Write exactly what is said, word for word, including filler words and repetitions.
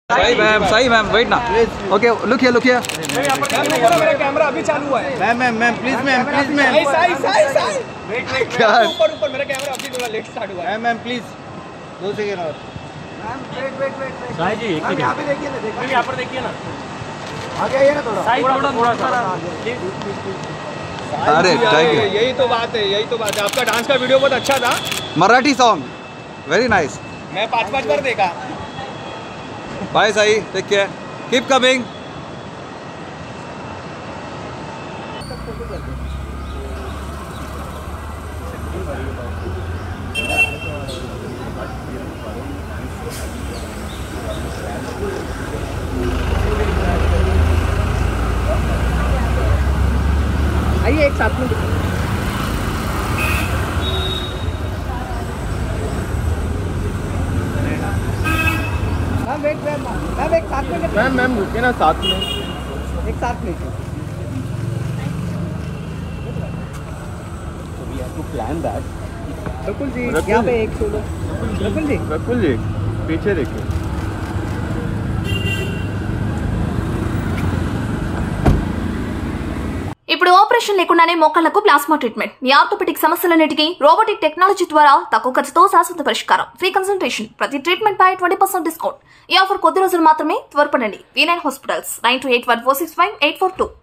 सही मैम, सही ma'am, wait ना। Okay, look here, look here. मेरा कैमरा अभी चालू हुआ है। Ma'am ma'am ma'am please ma'am please ma'am Sai Sai Sai wait wait ऊपर ऊपर मेरा कैमरा अभी थोड़ा लेट स्टार्ट हुआ है। मैम मैम प्लीज दो सेकंड और। Ma'am wait wait wait Sai ji एक मिनट यहां पे देखिए ना, देखिए यहां पर देखिए ना, आगे आइए ना थोड़ा साई थोड़ा थोड़ा सा। अरे थैंक यू, यही तो बात है, यही तो बात है। आपका डांस का वीडियो बहुत अच्छा था, मराठी सॉन्ग वेरी नाइस। मैं पांच पांच बार देखा। Bye Sai, take care, keep coming. आइए एक साथ में। मैम वेट मैम मैम एक साथ में मैम मैम रुके ना, साथ में एक साथ में। We have to plan that. Rakul ji यहाँ पे एक सोलो। रकुल जी रकुल जी पीछे देखिए। ఇప్పుడు ఆపరేషన్ లేకుండానే మోకాళ్లకు ప్లాస్మా ట్రీట్మెంట్, మీ ఆర్థోపెడిక్ సమస్యలన్నిటికీ రోబోటిక్ టెక్నాలజీ ద్వారా తక్కువ ఖర్చుతో శాశ్వత పరిష్కారం, ఫ్రీ కన్సల్టేషన్, ప్రతి ట్రీట్మెంట్ పై ట్వంటీ పర్సెంట్ డిస్కౌంట్. ఈ ఆఫర్ కొద్ది రోజులు మాత్రమే, త్వరపడండి. V nine hospitals nine two eight one four six five eight four two.